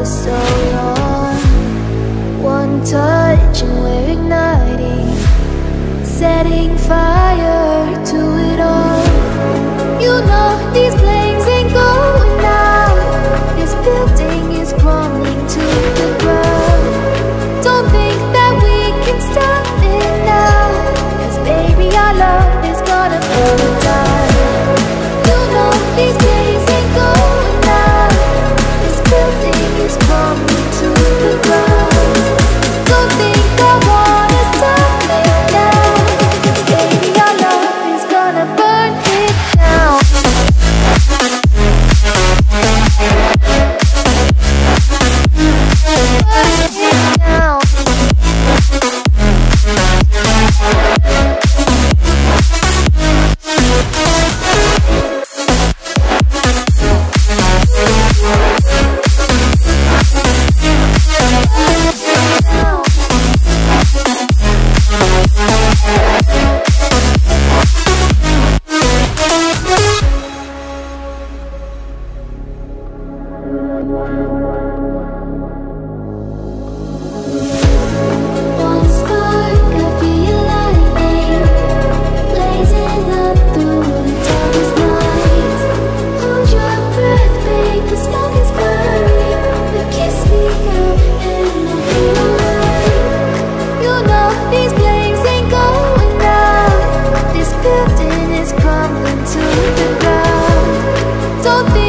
so long. One touch and we're igniting, setting fire to it all. You know these flames ain't going out. This building is crumbling to the ground. Don't think that we can stop it now, 'cause baby our love is gonna burn down. You know these flames ain't going out. This building is crumbling to the ground. Don't think I wanna stop it now, 'cause baby our love is gonna burn it down. One spark, I feel lightning blazing up through the darkest nights. Hold your breath, babe, the smoke is burning, but kiss me out and I'll be alright. You know these flames ain't going out. This building is crumbling to the ground. Don't think